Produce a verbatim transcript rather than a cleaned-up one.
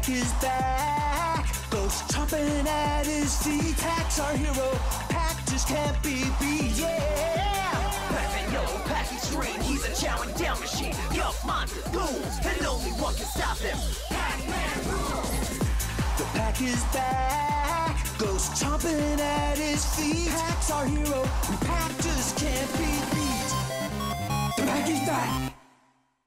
Pac is back, Ghost chomping at his feet. Pac's our hero, Pac just can't be beat, yeah! Pac Man, yo, Pac extreme, he's a chowing down machine. Yup, monster, goons, and only one can stop him. Pac Man rules! The Pac is back, Ghost chomping at his feet. Pac's our hero, and Pac just can't be beat. The Pac is back!